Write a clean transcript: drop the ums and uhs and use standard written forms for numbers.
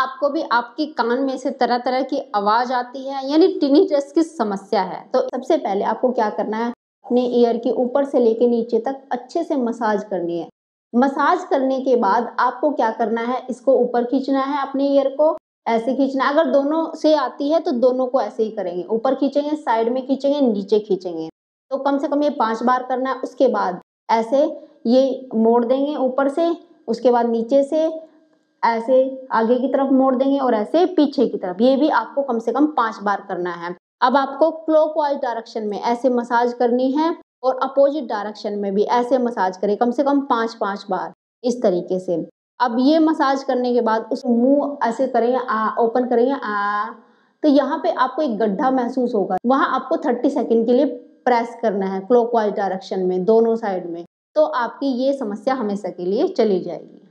आपको भी आपके कान में से तरह तरह की आवाज आती है यानी टिनिटस की समस्या है, तो सबसे पहले आपको क्या करना है, अपने ईयर के ऊपर से लेके नीचे तक अच्छे से मसाज करनी है। मसाज करने के बाद आपको क्या करना है, इसको ऊपर खींचना है, अपने ईयर को ऐसे खींचना है। अगर दोनों से आती है तो दोनों को ऐसे ही करेंगे, ऊपर खींचेंगे, साइड में खींचेंगे, नीचे खींचेंगे। तो कम से कम ये 5 बार करना है। उसके बाद ऐसे ये मोड़ देंगे ऊपर से, उसके बाद नीचे से ऐसे आगे की तरफ मोड़ देंगे और ऐसे पीछे की तरफ। ये भी आपको कम से कम 5 बार करना है। अब आपको क्लॉकवाइज डायरेक्शन में ऐसे मसाज करनी है और अपोजिट डायरेक्शन में भी ऐसे मसाज करें कम से कम 5-5 बार, इस तरीके से। अब ये मसाज करने के बाद उस मुंह ऐसे करेंगे, ओपन करेंगे, तो यहाँ पे आपको एक गड्ढा महसूस होगा, वहां आपको 30 सेकेंड के लिए प्रेस करना है क्लॉकवाइज डायरेक्शन में दोनों साइड में। तो आपकी ये समस्या हमेशा के लिए चली जाएगी।